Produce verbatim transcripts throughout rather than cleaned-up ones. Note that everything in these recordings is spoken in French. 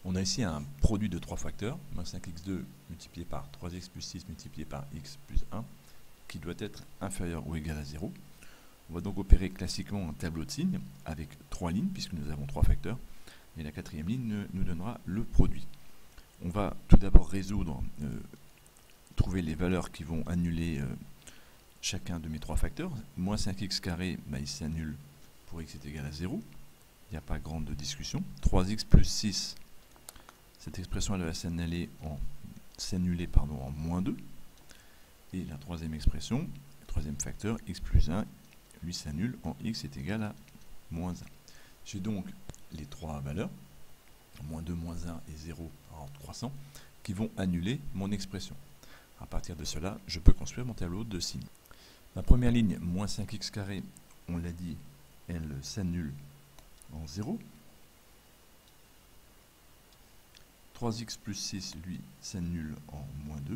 On a ici un produit de trois facteurs, moins cinq x deux multiplié par trois x plus six multiplié par x plus un, qui doit être inférieur ou égal à zéro. On va donc opérer classiquement un tableau de signes avec trois lignes, puisque nous avons trois facteurs, et la quatrième ligne nous donnera le produit. On va tout d'abord résoudre, euh, trouver les valeurs qui vont annuler euh, chacun de mes trois facteurs. Moins cinq x carré, bah, il s'annule pour x est égal à zéro. Il n'y a pas grande discussion. trois x plus six, cette expression elle va s'annuler en, s'annuler, pardon, en moins deux. Et la troisième expression, le troisième facteur, x plus un, lui s'annule en x est égal à moins un. J'ai donc les trois valeurs, moins deux, moins un et zéro en trois cents, qui vont annuler mon expression. À partir de cela, je peux construire mon tableau de signes. Ma première ligne, moins cinq x carré, on l'a dit, elle s'annule en zéro. trois x plus six, lui, s'annule en moins deux.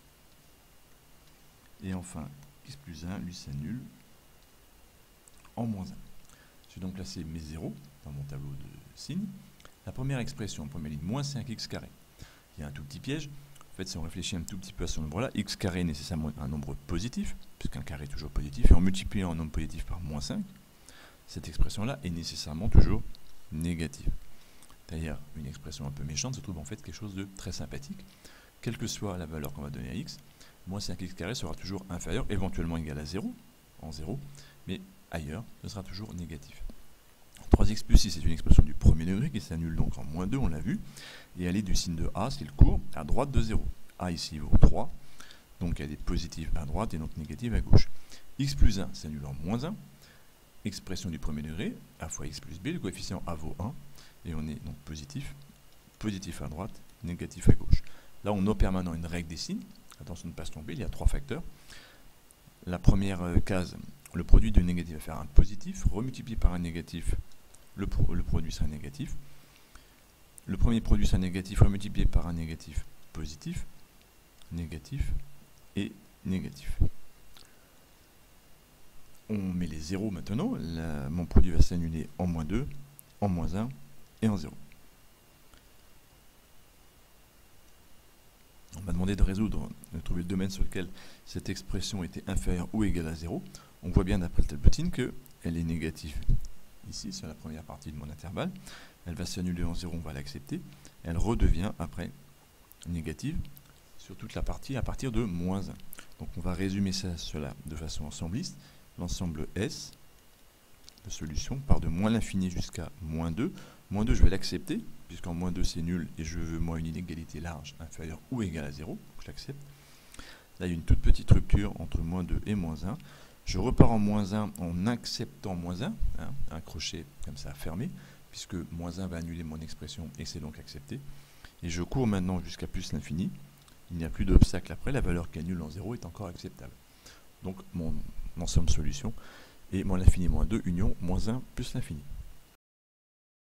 Et enfin, x plus un, lui, s'annule en moins un. Je vais donc placer mes zéros dans mon tableau de signes. La première expression, première ligne, moins cinq x carré. Il y a un tout petit piège. En fait, si on réfléchit un tout petit peu à ce nombre-là, x carré est nécessairement un nombre positif, puisqu'un carré est toujours positif, et en multipliant un nombre positif par moins cinq, cette expression-là est nécessairement toujours négative. D'ailleurs, une expression un peu méchante se trouve en fait quelque chose de très sympathique. Quelle que soit la valeur qu'on va donner à x, moins cinq x carré sera toujours inférieur, éventuellement égal à zéro, en zéro, mais ailleurs, ce sera toujours négatif. trois x plus six, c'est une expression du premier degré qui s'annule donc en moins deux, on l'a vu, et elle est du signe de a, c'est le cours, à droite de zéro. A ici vaut trois, donc elle est positive à droite et donc négative à gauche. X plus un s'annule en moins un, expression du premier degré, a fois x plus b, le coefficient a vaut un, et on est donc positif, positif à droite, négatif à gauche. Là, on opère maintenant une règle des signes, attention de ne pas se tromper, il y a trois facteurs. La première case, le produit de négatif va faire un positif, remultiplié par un négatif, le, pro, le produit sera négatif. Le premier produit sera négatif, remultiplié par un négatif positif, négatif et négatif. On met les zéros maintenant, la, mon produit va s'annuler en moins deux, en moins un et en zéro. On m'a demandé de résoudre, de trouver le domaine sur lequel cette expression était inférieure ou égale à zéro. On voit bien d'après le tableau de signes qu'elle est négative ici, sur la première partie de mon intervalle. Elle va s'annuler en zéro, on va l'accepter. Elle redevient après négative sur toute la partie à partir de moins un. Donc on va résumer ça, cela de façon ensembliste. L'ensemble S de solutions part de moins l'infini jusqu'à moins deux. Moins deux, je vais l'accepter, puisqu'en moins deux c'est nul et je veux moi une inégalité large inférieure ou égale à zéro. Je l'accepte. Là, il y a une toute petite rupture entre moins deux et moins un. Je repars en moins un en acceptant moins un, hein, un crochet comme ça fermé, puisque moins un va annuler mon expression et c'est donc accepté. Et je cours maintenant jusqu'à plus l'infini. Il n'y a plus d'obstacle après, la valeur qui annule en zéro est encore acceptable. Donc mon ensemble solution est moins l'infini moins deux union moins un plus l'infini.